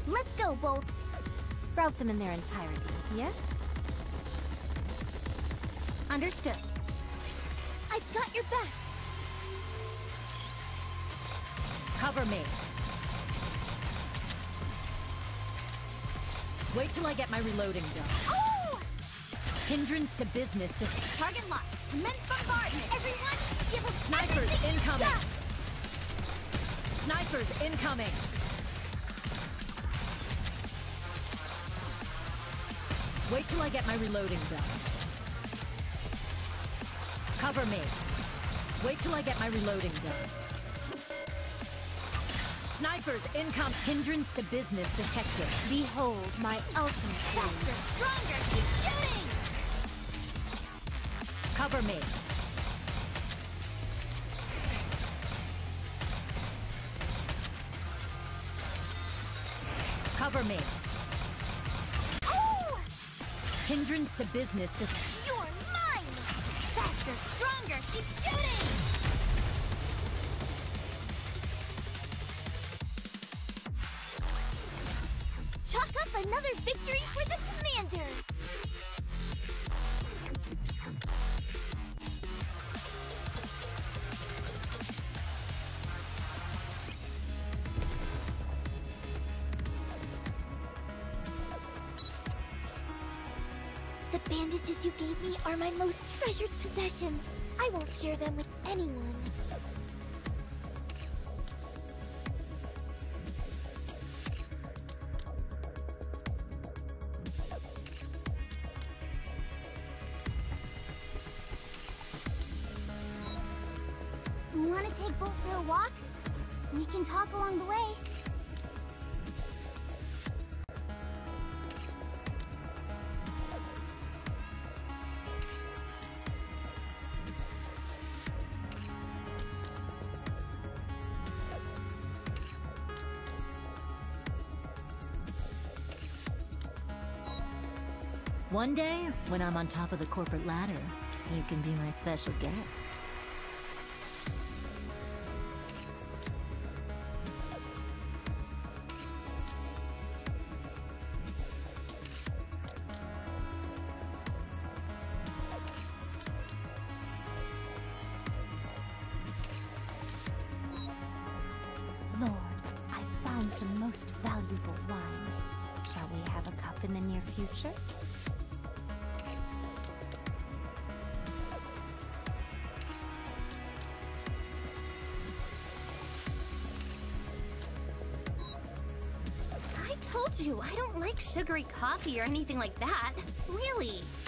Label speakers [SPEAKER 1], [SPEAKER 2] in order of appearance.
[SPEAKER 1] Let's go, Bolt.
[SPEAKER 2] Route them in their entirety, yes?
[SPEAKER 1] Understood. I've got your back.
[SPEAKER 3] Cover me. Wait till I get my reloading done.
[SPEAKER 1] Oh!
[SPEAKER 3] Hindrance to business to...
[SPEAKER 1] Target locked. Commence bombardment. Everyone, give us
[SPEAKER 3] Snipers
[SPEAKER 1] everything you've
[SPEAKER 3] incoming.
[SPEAKER 1] got.
[SPEAKER 3] Snipers incoming. Wait till I get my reloading done. Cover me. Wait till I get my reloading done. Snipers income. Hindrance to business detected.
[SPEAKER 2] Behold my ultimate
[SPEAKER 1] Faster, stronger, keep shooting!
[SPEAKER 3] Cover me. Cover me.
[SPEAKER 1] Oh!
[SPEAKER 3] Hindrance to business to...
[SPEAKER 1] You're mine! Faster, stronger, keep shooting! Chalk up another victory for the Commander! The bandages you gave me are my most treasured possession. I won't share them with anyone. Want to take Bolt for a walk? We can talk along the way.
[SPEAKER 3] One day, when I'm on top of the corporate ladder, you can be my special guest.
[SPEAKER 2] Lord, I found some most valuable wine. Shall we have a cup in the near future?
[SPEAKER 1] I told you, I don't like sugary coffee or anything like that. Really.